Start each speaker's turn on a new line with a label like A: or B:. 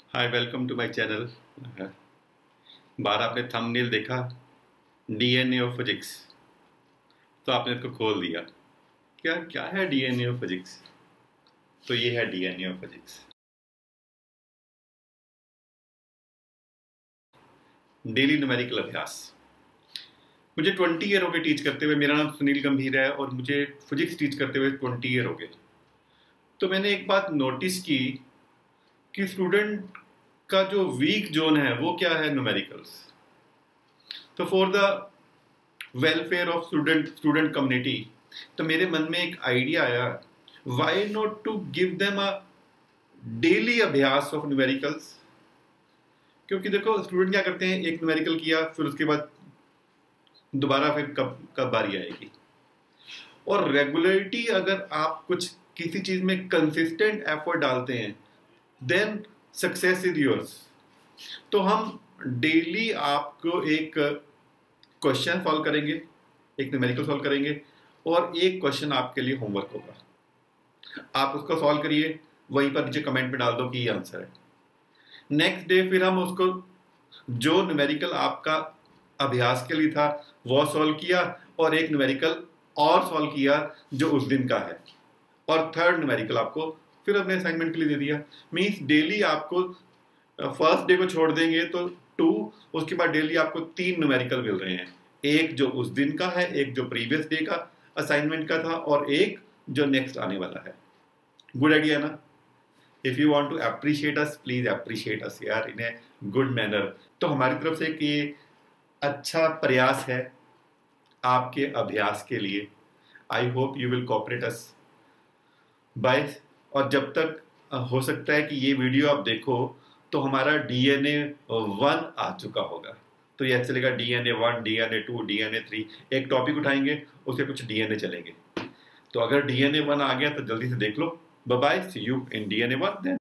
A: Hi welcome to my channel. बार आपने thumbnail देखा डीएनए ऑफ फिजिक्स, तो आपने इसको खोल दिया। क्या क्या है डीएनए ऑफ फिजिक्स? तो ये है DNA of physics. Daily numerical अभ्यास। मुझे 20 ईयर हो गए टीच करते हुए। मेरा नाम सुनील गंभीर है और मुझे फिजिक्स टीच करते हुए 20 ईयर हो गए। तो मैंने एक बात नोटिस की कि स्टूडेंट का जो वीक जोन है वो क्या है, न्यूमेरिकल्स। तो for the welfare of student community, तो मेरे मन में एक आइडिया आया, why not to give them a daily अभ्यास ऑफ न्यूमेरिकल्स। क्योंकि देखो स्टूडेंट क्या करते हैं, एक न्यूमेरिकल किया फिर उसके बाद दोबारा फिर कब कब बारी आएगी। और रेगुलरिटी, अगर आप कुछ किसी चीज में कंसिस्टेंट एफर्ट डालते हैं देन सक्सेस इज योर्स। तो हम डेली आपको एक क्वेश्चन सॉल्व करेंगे, एक न्यूमेरिकल सॉल्व करेंगे और एक क्वेश्चन आपके लिए होमवर्क होगा। आप उसको सॉल्व करिए, वहीं पर नीचे कमेंट में डाल दो कि ये आंसर है। नेक्स्ट डे फिर हम उसको, जो न्यूमेरिकल आपका अभ्यास के लिए था वो सॉल्व किया और एक न्यूमेरिकल और सॉल्व किया जो उस दिन का है, और थर्ड न्यूमेरिकल आपको फिर अपने असाइनमेंट के लिए दे दिया। मीन्स डेली आपको फर्स्ट डे को छोड़ देंगे तो 2, उसके बाद डेली आपको 3 न्यूमेरिकल मिल रहे हैं। एक जो उस दिन का है, एक जो प्रीवियस डे का असाइनमेंट का था और एक जो नेक्स्ट आने वाला है। गुड आइडिया ना? If you want to appreciate us, please appreciate us यार इन ए गुड मैनर। तो हमारी तरफ से एक ये अच्छा प्रयास है आपके अभ्यास के लिए। I hope you will cooperate us bye. और जब तक हो सकता है कि ये वीडियो आप देखो तो हमारा डीएनए 1 आ चुका होगा। तो यह चलेगा डीएनए 1, डीएनए 2, डीएनए 3। एक टॉपिक उठाएंगे, उसके कुछ डीएनए चलेंगे। तो अगर डीएनए 1 आ गया तो जल्दी से देख लो। Bye bye, see you in DNA 1 then.